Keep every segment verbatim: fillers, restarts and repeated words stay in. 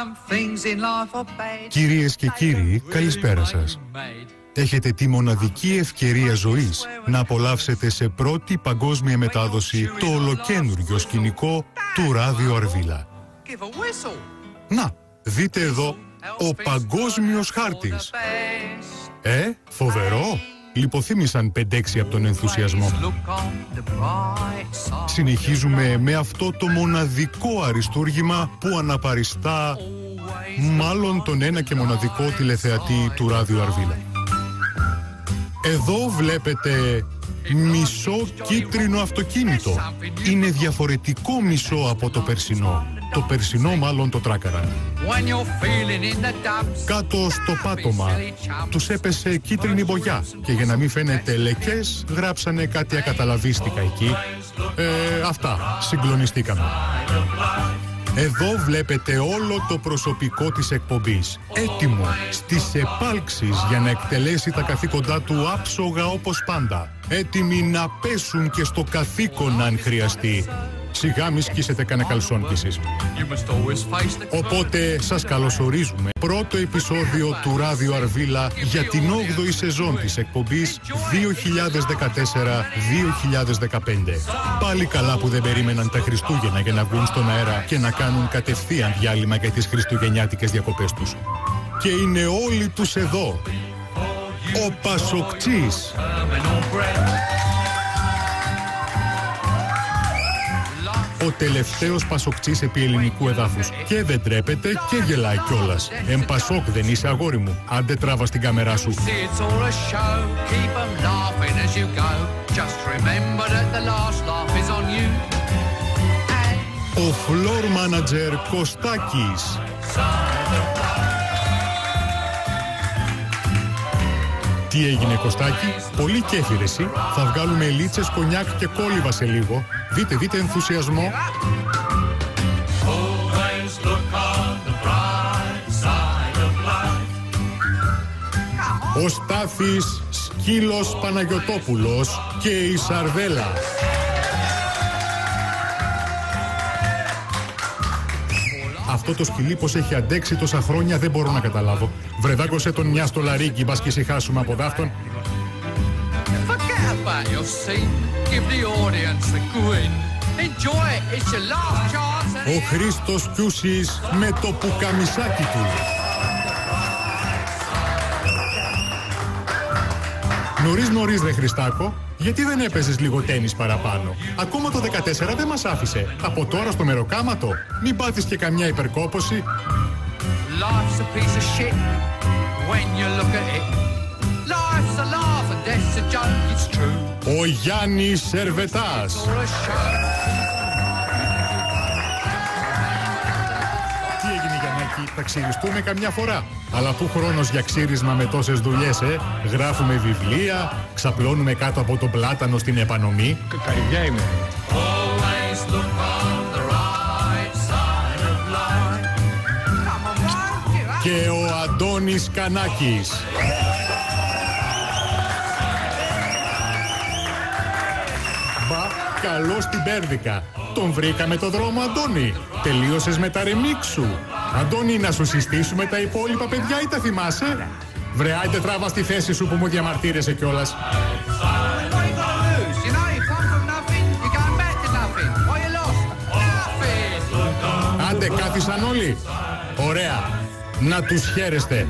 Κυρίες και κύριοι, καλησπέρα σας. Έχετε τη μοναδική ευκαιρία ζωής να απολαύσετε σε πρώτη παγκόσμια μετάδοση το ολοκαίνουργιο σκηνικό του Ράδιο Αρβίλα. Να, δείτε εδώ, ο παγκόσμιος χάρτης. Ε, φοβερό! Λιποθύμησαν πέντε έξι από τον ενθουσιασμό. Συνεχίζουμε με αυτό το μοναδικό αριστούργημα που αναπαριστά μάλλον τον ένα και μοναδικό τηλεθεατή του Ράδιο Αρβίλα. Εδώ βλέπετε μισό κίτρινο αυτοκίνητο. Είναι διαφορετικό μισό από το περσινό. Το περσινό μάλλον το τράκαραν. Κάτω στο πάτωμα τους έπεσε κίτρινη μπογιά και για να μην φαίνεται λεκές γράψανε κάτι ακαταλαβίστικα εκεί. Ε, αυτά, συγκλονιστήκαμε. Εδώ βλέπετε όλο το προσωπικό της εκπομπής, έτοιμο στις επάλξεις για να εκτελέσει τα καθήκοντά του άψογα όπως πάντα. Έτοιμοι να πέσουν και στο καθήκον αν χρειαστεί. Σιγά μη σκίσετε κανένα καλσόν κι εσείς. Οπότε σας καλωσορίζουμε. Πρώτο επεισόδιο του Ράδιο Αρβίλα για την όγδοη σεζόν της εκπομπής δύο χιλιάδες δεκατέσσερα δύο χιλιάδες δεκαπέντε. Πάλι καλά που δεν περίμεναν τα Χριστούγεννα για να βγουν στον αέρα και να κάνουν κατευθείαν διάλειμμα για τις χριστουγεννιάτικες διακοπές τους. Και είναι όλοι τους εδώ. Ο Πασοκτσής. Ο τελευταίος Πασοκτσής επί ελληνικού εδάφους. Και δεν τρέπεται και γελάει κιόλας. Εμ Πασόκ δεν είσαι, αγόρι μου? Άντε τράβα στην κάμερά σου. Ο φλόρ μάνατζερ Κωστάκης. Τι έγινε, Κωστάκη? Πολύ κέφι ρε εσύ. Θα βγάλουμε λίτσες, κονιάκ και κόλληβα σε λίγο. Δείτε, δείτε ενθουσιασμό. Ο Στάθης Σκύλος Παναγιωτόπουλος και η Σαρδέλα. Αυτό το σκυλί πως έχει αντέξει τόσα χρόνια δεν μπορώ να καταλάβω. Βρεδάκωσε τον μια στο λαρίκι, μπας και ησυχάσουμε από δάφτον. Ο Χρήστος Κιούσης με το πουκαμισάκι του. Νωρίς νωρίς ρε Χριστάκο, γιατί δεν έπαιζες λίγο τένις παραπάνω? Ακόμα το δεκατέσσερα δεν μας άφησε. Από τώρα στο μεροκάματο, μην πάθεις και καμιά υπερκόπωση. Ο Γιάννης Σερβετάς. Τι έγινε, Γιαννάκη, θα ξυριστούμε καμιά φορά? Αλλά πού χρόνος για ξύρισμα με τόσες δουλειές, ε? Γράφουμε βιβλία, ξαπλώνουμε κάτω από το πλάτανο στην επανομή. Καρυδιά είμαι. Και ο Αντώνης Κανάκης. Μπα, καλώς την πέρδικα. Τον βρήκαμε το δρόμο, Αντώνη. Τελείωσες με τα ρεμίξ σου. Αντώνη, να σου συστήσουμε τα υπόλοιπα παιδιά ή τα θυμάσαι? Βρε, άιντε τράβα στη θέση σου που μου διαμαρτύρεσαι κιόλας. Άντε, κάθισαν όλοι. Ωραία. Να τους χαίρεστε.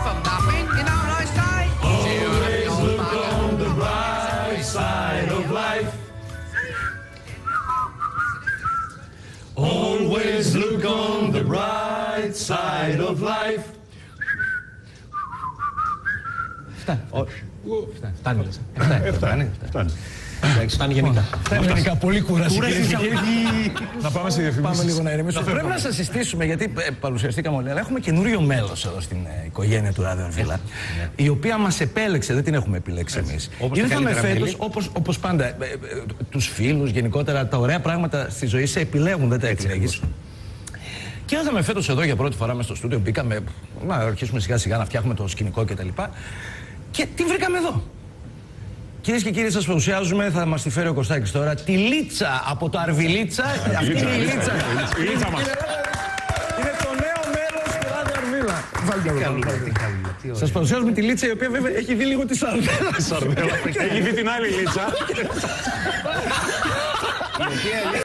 Always look on the bright side of life. Φτάνει. Φτάνει. Φτάνει. Φτάνει γενικά. Φτάνει γενικά. Πολύ κούραση. Να πάμε σε διαφημίσεις. Πάμε λίγο να ηρεμήσουμε. Πρέπει να σας συστήσουμε, γιατί παρουσιαστήκαμε όλοι, αλλά έχουμε καινούριο μέλος εδώ στην οικογένεια του Ράδιο Αρβίλα, η οποία μας επέλεξε, δεν την έχουμε επιλέξει εμείς. Ήρθαμε φέτος, όπως πάντα, τους φίλους, γενικότερα τα ωραία πράγματα στη ζωή σε επιλέγουν, δεν τα επιλέγεις. Και ήρθαμε φέτος εδώ για πρώτη φορά μέσα στο στούντιο, μπήκαμε να αρχίσουμε σιγά σιγά να φτιάχνουμε το σκηνικό κτλ. Και τι βρήκαμε εδώ? Κυρίες και κύριοι, σας παρουσιάζουμε, θα μας τη φέρει ο Κωστάκης τώρα, τη Λίτσα από το Αρβιλίτσα. Αυτή είναι η Λίτσα. Είναι το νέο μέλος Σας παρουσιάζουμε τη Λίτσα, η οποία βέβαια έχει δει λίγο τη Σαρδέλα. Έχει δει την άλλη Λίτσα.